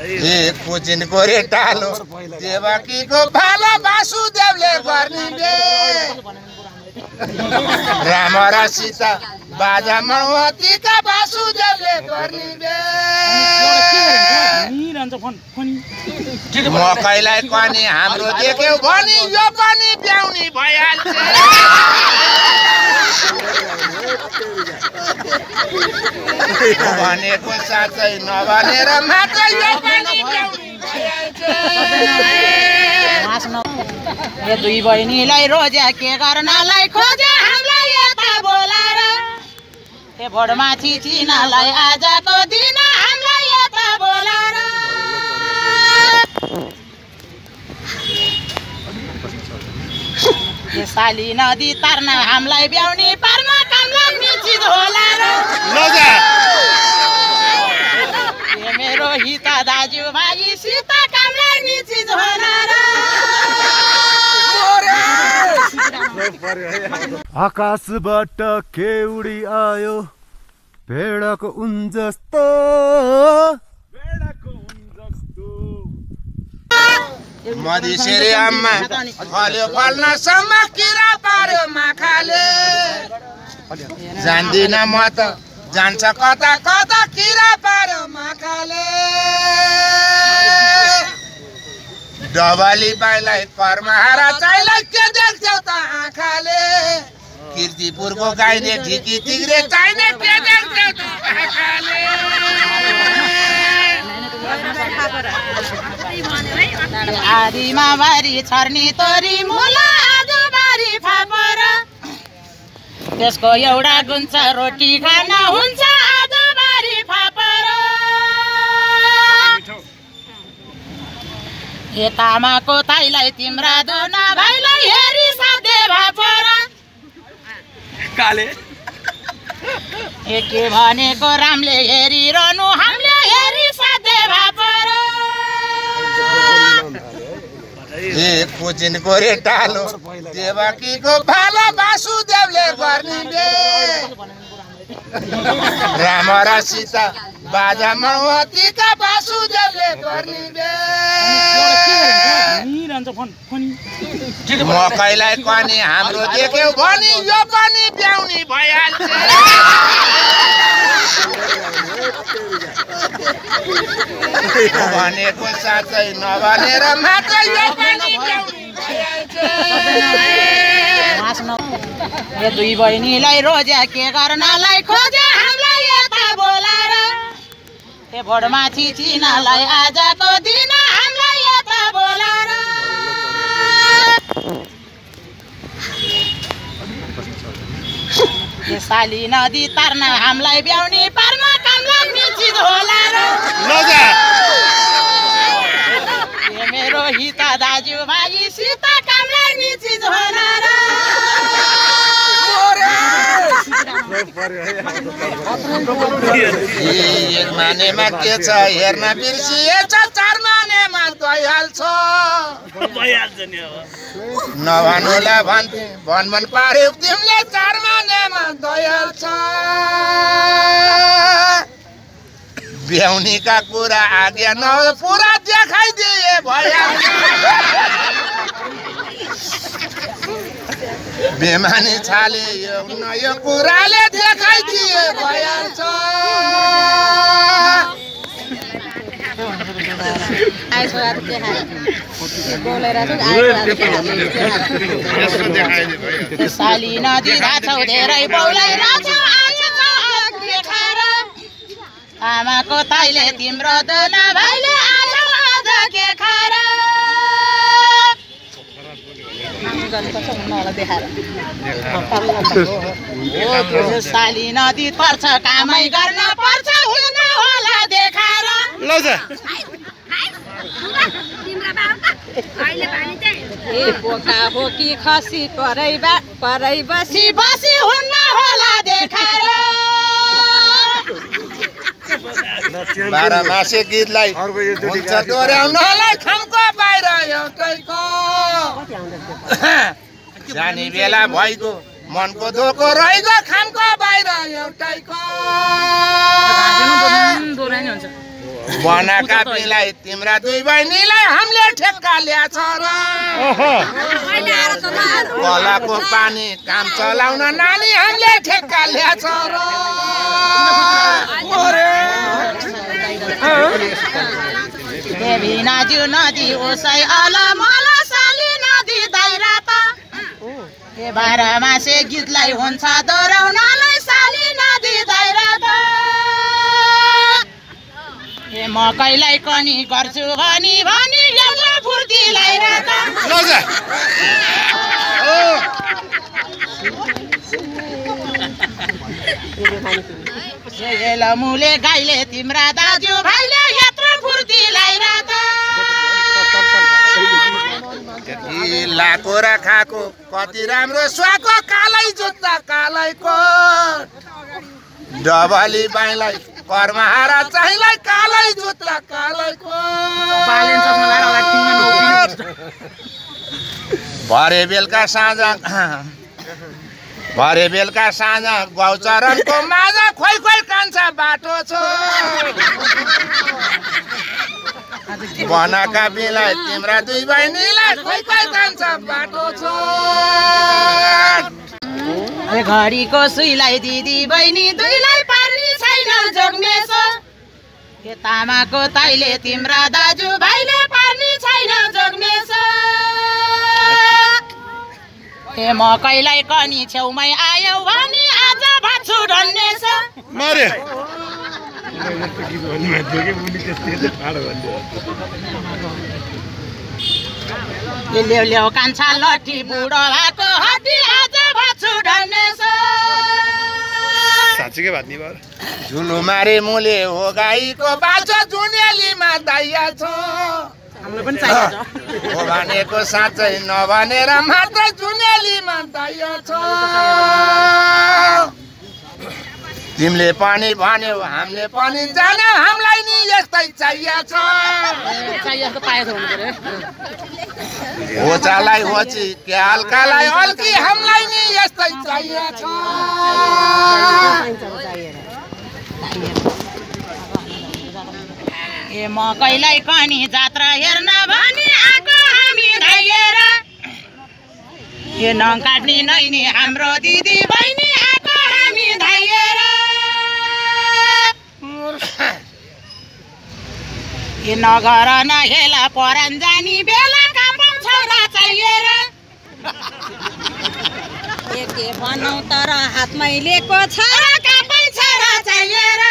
एक पुजिन गोरे टालो देवकीको भाला वासुदेवले गर्ने बे राम र सीता बाजा मनवतीका वासुदेवले गर्ने बे मकैलाई कनी हाम्रो देख्यौ भनी यो पनि ब्याउनी भइहाल्छ भनेको साँच्चै नभनेर मात्र यो पनि ब्याउनी भइहाल्छ यो दुई बहिनीलाई रोज्या के गर्नलाई खोज्या हामीलाई यता बोलाएर ए भोटमाथि चिनालाई आजको दिन हामीलाई यता बोलाएर यो साली नदी तार्न हामीलाई ब्याउनी पार्न काम लाग्ने चिज होला र मेरो हिता दाजु भाइ सीता काम लाग्ने चिज होला र आकाशबाट के उडी आयो भेडाको उन जस्तो मधिसेरी आम्मा फल्यो फल्नसम्म किरा पार्यो माखाले जान्दिन म त जान्छ कता कता किरा पार्यो माखाले डबली बाइलाई कर्महारा चाहिलाई के देख्छौ त आँखाले किर्तिपुरको गाईले ढिकी तिग्रे चाहिने के देख्छौ त आँखाले आधीमा बारी छर्नी तोरी मुला आजु बारी फापर त्यसको एउटा गुन्छ रोटी खान हुन्छ आजु बारी फापर ए तामाको ताईलाई तिम्रा दोना भाइलाई हेरी साधे भापर काले ए के भनेको रामले हेरिरहनु हामीले हेरी साधे भापर एक पुजिन गोरे टालो देवकीको भाला वासुदेवले गर्ने बे राम र सीता बाजा मनवतीका वासुदेवले गर्ने बे मकैलाई कनी हाम्रो देख्यौ भनी यो पनि ब्याउनी भइहाल्छ भनेको साँच्चै नभनेर मात्र यो पनि ब्याउनी भइहाल्छ यो दुई बहिनीलाई रोज्या के गर्नलाई खोज्या हामीलाई यता बोलाएर ए भोटमाथि चिनालाई आजको दिन हामीलाई यता बोलाएर यो साली नदी तार्न हामीलाई ब्याउनी पार्न काम लाग्ने चिज होला र मेरो हिता दाजु भाइ सीता काम लाग्ने चिज होला र एक मानेमा के छ हेर्न बिर्सिएछ चार मानेमा गइहाल्छ नभनुलाई भन्थे भन पार्यो तिमीले चार मानेमा गइहाल्छ ब्याउनीका कुरा आज्ञा न पुरा देखाइदिए भइहाल्छ बेमानी छाले यो कुराले देखाइदिए भइहाल्छ साली नदी राछौ धेरै बौलाई राछौ देखाएर आमाको ताईले तिम्रो दोना भाइले आजौ आज के खाएर साली नदी पर्छ कामै गर्न पर्छ हुन होला देखाएर ए बोका बोकी खसी परै बसी बसी हुन्न होला देखाएर बाह्र मासे गीतलाई हुन्छ दोहोऱ्याउनलाई खामको बाहिर एउटैको जाने बेला भइगयो मनको धोको रहिगयो खामको बाहिर एउटैको बनाका बिलाई तिम्रा दुई बहिनीलाई हामीले ठेक्का ल्याछ र कलाको पानी काम चलाउन नानी हामीले ठेक्का ल्याछ र देवी नाज्यू नदी ओसै अला मला साली नदी दाइरा त ए 12 मासे गीतलाई हुन्छ दोहोऱ्याउनलाई साली नदी दाइरा त ए मकैलाई कनी गर्छु भनी भनी एउटा फुर्तीलाई रात मुले गाईले तिम्रा दाजु भाइले यत्रो फुर्तीलाई रात लाको र खाको कति राम्रो स्वाको कालै जुत्ता कालैको डबली बाइलाई कर्महारा चाहिँलाई कालै जुत्ता कालैको भरे बेलका साँझ गौचरणको माझा खोइ खोइ कान्छा बाटो छ बनाका बिलाई तिम्रा दुई बहिनीलाई खोइ खोइ कान्छा बाटो छ घडीको सुईलाई दिदी बहिनी दुईलाई पार्ने छैन जोग्नेछ के तामाको ताइले तिम्रा दाजु भाइले पार्ने छैन जोग्नेछ ए मकैलाई कनी छेउमै आयो भने आज भाछु ढन्नेछ मरे ल्याउ ल्याउ कान्छा लट्ठी बुढो भएको हड्डी आज भाछु ढन्नेछ साँच्चीकै बात नि भयो झुलु मारे मुले हो गाईको बाछो जुनेलीमा दाइया छ हाम्रो पनि चाहिन्छ हो भनेको साँच्चै नभनेर मात्र जुनेलीमा दाइया छ तिमीले पनि भन्यौ हामीले पनि जान्यौ हामीलाई नि यस्तै चाहिएको छ चाहिएको पाएको हुनु पर्यो होचालाई होची के हल्कालाई हल्की हामीलाई नि यस्तै चाहिएको छ ए मकैलाई कनी जात्रा हेर्न भनी आएको हामी धाइएर ए नङ काट्ने नैनी हाम्रो दिदी बहिनी आएको हामी धाइएर ए नगर नहेला परान जानी बेला कापौँ छोरा चाहिएर के भनौ तर हातमै लिएको छोरा कापै छोरा चाहिएर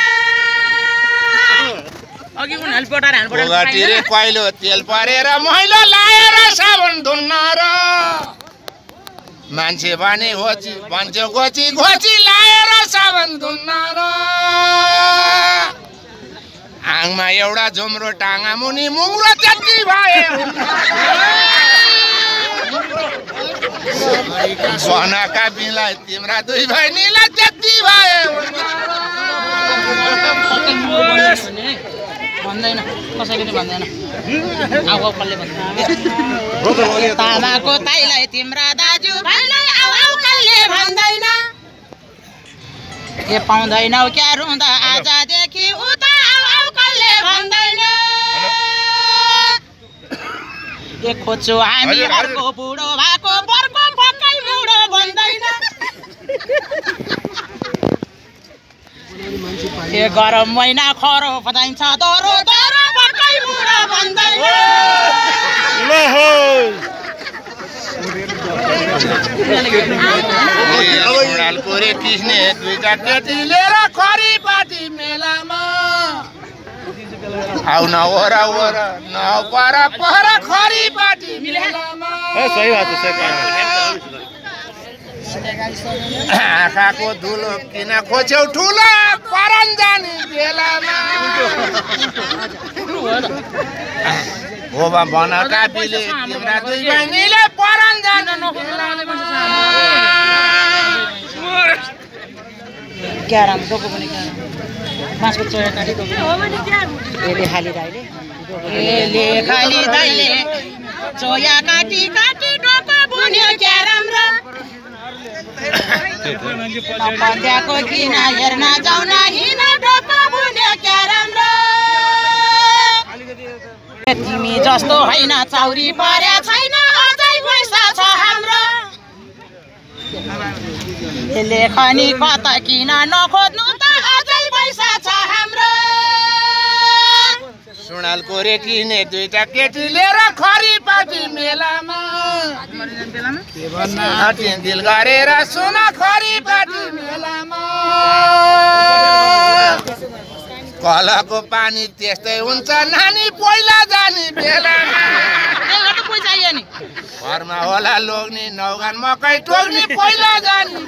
अघि उनीहरूले पटाएर रे पहिलो तेल परेर मैलो लाएर साबुन धुन्न र मान्छे भने होची भन्छ गोची गोची लाएर साबुन धुन्न र आङमा एउटा झुम्रो टाङा मुनि मुङ्रो त्यति भए बनाका बिलाई तिम्रा दुई बहिनीलाई त्यति भए भन्दैन कसैले पनि भन्दैन आउ कसले भन्दैन तामाको ताईलाई तिम्रा दाजु भाइलाई आउ आउ कसले भन्दैन के पाउँदैनौ क्या रुँदा आजदेखि उता आउ आउ कसले भन्दैन के खोज्छौ हामी अर्को बुढो भएको बर्को पक्कै बुढो भन्दैन ए गरम महिना खरो फदाइन्छ दरो दरो पक्कै बुढो भन्दैन कोरे किस्ने दुईटा केटी लिएर खरी पाटी मेलामा आउ न ओरा ओरा न परा परा खरी पाटी मेलामा सही बात है आँखाको धुलो किन खोज्यौ ठुलो परन जाने बेलामा हो बा बनाका बिले तिम्रा दुई बहिनीले परन जाने क्यारम डोको पनि क्यारम मासको चोया काटी डोको एले खाली दाइले चोया काटी काटी डोको बुन्यो क्यारम र नपत्याको किन हेर्न जाउन हिँड डोको बुन्यो क्यारम र तिमी जस्तो होइन चौरी पर्या छैन अझै पैसा छ हाम्रो लेखनी कता किन नखोज्नु त अझै पैसा छ हाम्रो सुनालको रेटिने दुईटा केटी लिएर खरिपाटी मेलामा के भन्न दिल गरेर सुन खरिपाटी मेलामा कलको पानी त्यस्तै हुन्छ नानी पहिला जाने बेलामा घरमा होला लोग्ने नौगान मकै टोक्ने पहिला जाने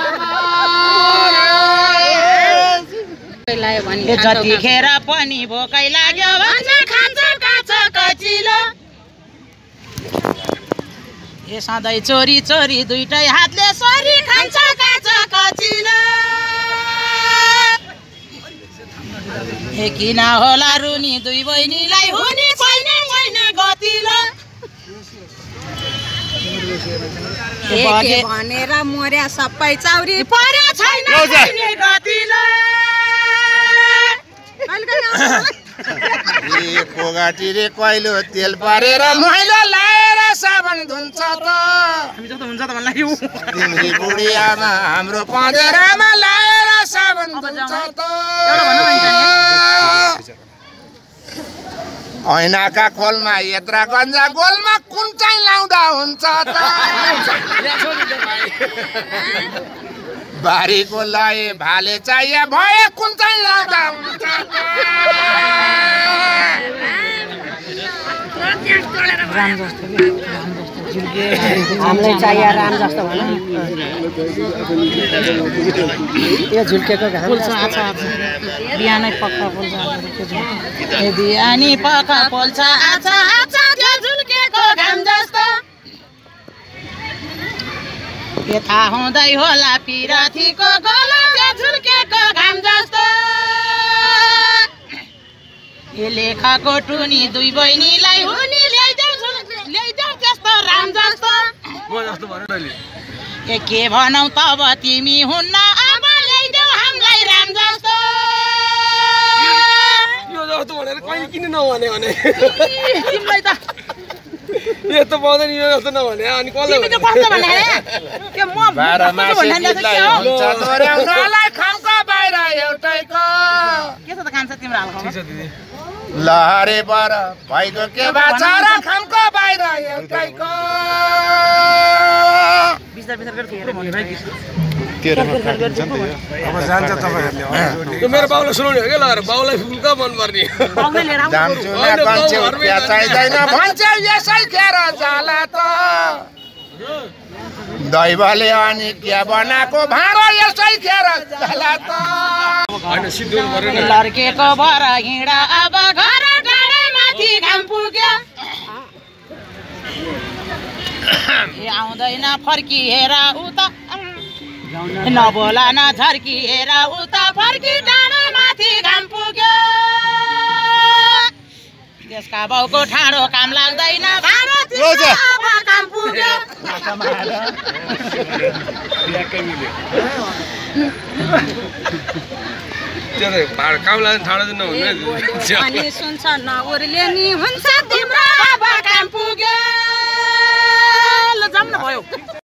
बेलामा जतिखेर पनि भोकै लाग्यो भन्छ खान्छ काँचो कचिलो ए सधैँ चोरी चोरी दुईटै हातले सरी खान्छ काँचो कचिलो ए किन होला रुनी दुई बहिनीलाई हुने छैन छैन गतिलो भनेर मर्या सबै चौरी पर्या छैन गतिलो कोगाटी रे कहिलो तेल पारेर मैला लाएर साबन धुन्छ त तिम्री बुढी आमा हाम्रो पँधेरामा लाएर साबन धुन्छ त ऐनाका खोलमा यत्रा गन्जा गोलमा कुन चाहिँ लाउँदा हुन्छ त बारीको लए भाले चाहिए भए कुन चाहिँ लाउँदा हुन्छ हामीलाई चाहिए राम जस्तो भन यो झुल्केको बिहानै पक्का पोल्छ बिहानी पक्का पोल्छ आछा आछा त्यो झुल्केको घाम जस्तो के थाहा हुँदै होला पिराथीको गला त्यो झुल्केको घाम जस्तो ए लेखाको टुनी दुई बहिनीलाई हुनी ल्याइदेऊ त्यस्तो राम जस्तो ए के भनौ तब तिमी हुन्न अब ल्याइदेऊ हामीलाई राम जस्तो यो जस्तो भनेर कहिले किन नभने भने तिमीलाई त यस्तो पाउँदैन यो जस्तो नभने अनि कसले तिमी त कस्तो भने के म खामको बाहिर एउटैको के छ त खान्छ तिम्रो हालको लहरे बर भइगयो के बाचा र खामको बाहिर एउटैको बिस्तार बिस्तार गरेर हेर भने भाइ अब जान्छ तपाईहरुले यो मेरो बाउले सुनाउने हो के ल बाउलाई फुलका मन पर्ने बाउले लिएर आऊ जान्छु न कन्छे उठ्या चाहिदैन भन्छ यसै खेर जाला त दैवले अनि के बनाको भाँडो यसै खेर जाला त हैन सिद्धो गरेन लर्केको भर हिँडा अब घर डाँडा माथि घाम पुग्यो ए आउँदैन फर्की हेर उता नबोला न झर्की हेर उता फर्की डाँडा माथि घाम पुग्यो त्यसका बाउको ठाडो काम लाग्दैन भाँडो अब काम पुग्यो काम लाग्दैन ठाडो दिन नहुने अनि सुन्छ नउरले नि हुन्छ तिम्रो अब काम पुग्यो ल जाम न भयो